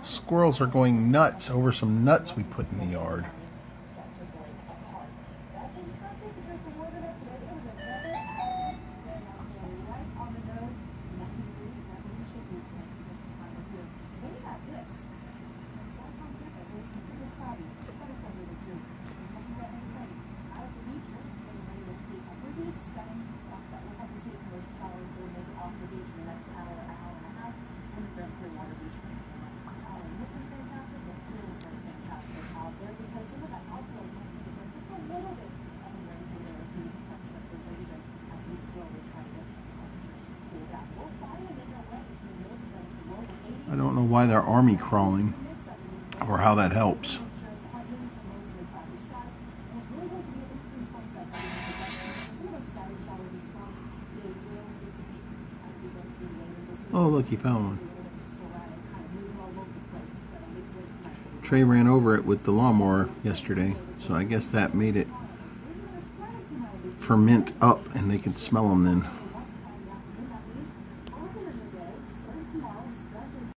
Squirrels are going nuts over some nuts we put in the yard. I don't know why they're army crawling or how that helps. Oh, look, he found one. Trey ran over it with the lawnmower yesterday, so I guess that made it ferment up and they can smell them then.